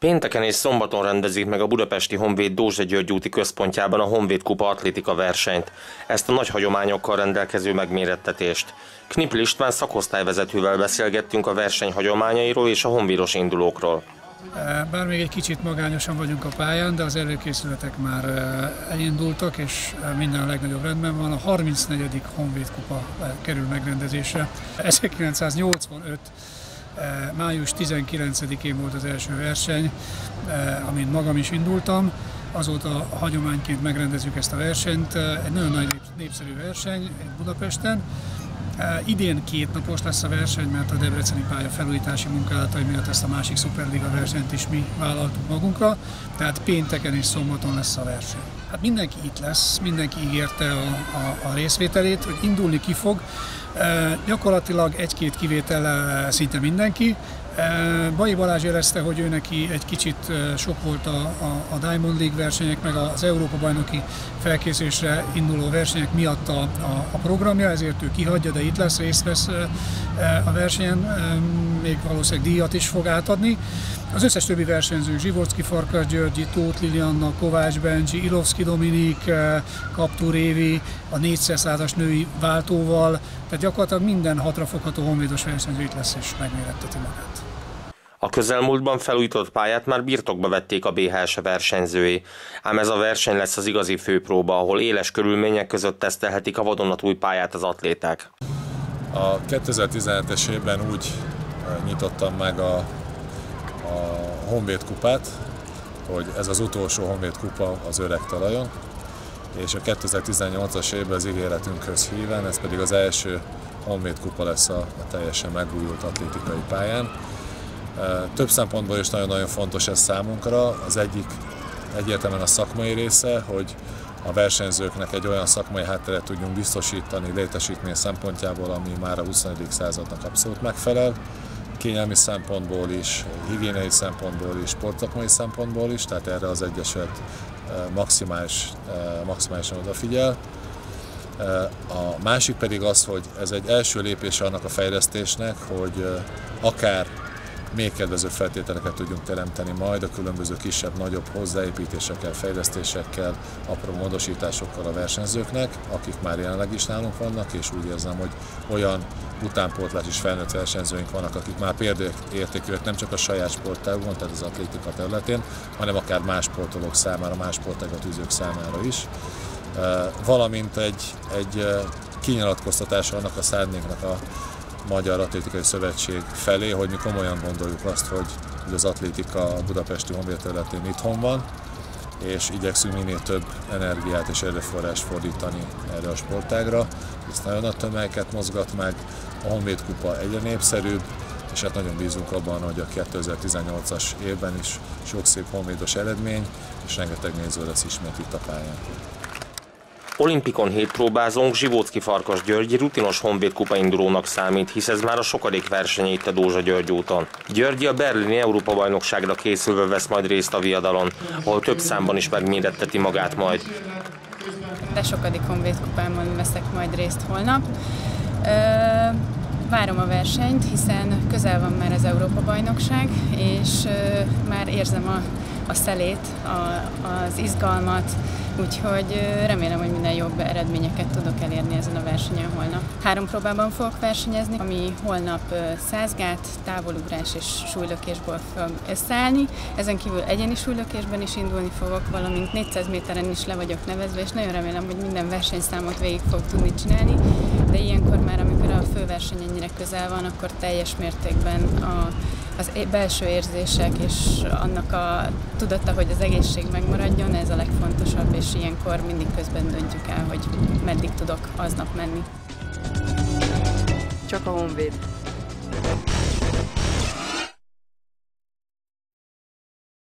Pénteken és szombaton rendezik meg a budapesti Honvéd Dózsa György úti központjában a Honvéd Kupa atlétika versenyt, ezt a nagy hagyományokkal rendelkező megmérettetést. Knipl István szakosztályvezetővel beszélgettünk a verseny hagyományairól és a honvédos indulókról. Bár még egy kicsit magányosan vagyunk a pályán, de az előkészületek már elindultak, és minden a legnagyobb rendben van. A 34. Honvéd Kupa kerül megrendezésre. 1985. május 19-én volt az első verseny, amin magam is indultam. Azóta hagyományként megrendezzük ezt a versenyt. Egy nagyon nagy népszerű verseny Budapesten. Idén 2 napos lesz a verseny, mert a debreceni pálya felújítási munkálatai miatt ezt a másik szuperliga versenyt is mi vállaltuk magunkra, tehát pénteken és szombaton lesz a verseny. Hát mindenki itt lesz, mindenki ígérte a részvételét, hogy indulni ki fog. Gyakorlatilag 1-2 kivétellel szinte mindenki. Bai Balázs jelezte, hogy ő neki egy kicsit sok volt a Diamond League versenyek, meg az Európa-bajnoki felkészülésre induló versenyek miatt a programja, ezért ő kihagyja, de itt lesz, részt vesz a versenyen, még valószínűleg díjat is fog átadni. Az összes többi versenyző, Zsivorszky Farkas Györgyi, Tóth Lilianna, Kovács Bencsi, Ilovszki Dominik, Kaptú Révi, a 400-as női váltóval, tehát gyakorlatilag minden hatrafogható honvédos versenyző itt lesz és megméretteti magát. A közelmúltban felújított pályát már birtokba vették a BHS versenyzői, ám ez a verseny lesz az igazi főpróba, ahol éles körülmények között tesztelhetik a vadonatúj pályát az atléták. A 2017-es évben úgy nyitottam meg a Honvéd Kupát, hogy ez az utolsó Honvéd Kupa az öreg talajon, és a 2018-as évben az ígéretünkhöz híven, ez pedig az első Honvéd Kupa lesz a teljesen megújult atlétikai pályán. Több szempontból is nagyon-nagyon fontos ez számunkra. Az egyik egyértelműen a szakmai része, hogy a versenyzőknek egy olyan szakmai hátteret tudjunk biztosítani létesítmény szempontjából, ami már a 21. századnak abszolút megfelel. Kényelmi szempontból is, higiéniai szempontból is, sportszakmai szempontból is, tehát erre az Egyesület maximálisan odafigyel. A másik pedig az, hogy ez egy első lépése annak a fejlesztésnek, hogy akár még kedvezőbb feltételeket tudjunk teremteni majd a különböző kisebb-nagyobb hozzáépítésekkel, fejlesztésekkel, apró módosításokkal a versenyzőknek, akik már jelenleg is nálunk vannak, és úgy érzem, hogy olyan utánpótlás és felnőtt versenyzőink vannak, akik már példaértékűek nem csak a saját sportágban, tehát az atlétika területén, hanem akár más sportolók számára, más sportágat űzők számára is. Valamint egy kinyilatkoztatása annak a szándéknak a Magyar Atlétikai Szövetség felé, hogy mi komolyan gondoljuk azt, hogy az atlétika a budapesti honvéd területén itthon van, és igyekszünk minél több energiát és erőforrást fordítani erre a sportágra. Ez nagyon nagy tömegeket mozgat meg, a Honvéd Kupa egyre népszerűbb, és hát nagyon bízunk abban, hogy a 2018-as évben is sok szép honvédos eredmény, és rengeteg néző lesz ismét itt a pályán. Olimpikon hétpróbázónk Zsivorszky Farkas György rutinos Honvéd Kupa indulónak számít, hisz ez már a sokadik versenye itt a Dózsa György úton. Györgyi a berlini Európa-bajnokságra készülve vesz majd részt a viadalon, ahol több számban is megméretteti magát majd. De sokadik Honvéd Kupámon veszek majd részt holnap. Várom a versenyt, hiszen közel van már az Európa-bajnokság, és már érzem a szelét, az izgalmat, úgyhogy remélem, hogy minden jobb eredményeket tudok elérni ezen a versenyen holnap. 3 próbában fogok versenyezni, ami holnap 100 gát, távolugrás és súlylökésből fog összeállni. Ezen kívül egyéni súlylökésben is indulni fogok, valamint 400 méteren is le vagyok nevezve, és nagyon remélem, hogy minden versenyszámot végig fog tudni csinálni, de ilyenkor már, amikor a főverseny ennyire közel van, akkor teljes mértékben az belső érzések és annak a tudata, hogy az egészség megmaradjon, ez a legfontosabb, és ilyenkor mindig közben döntjük el, hogy meddig tudok aznap menni. Csak a Honvéd.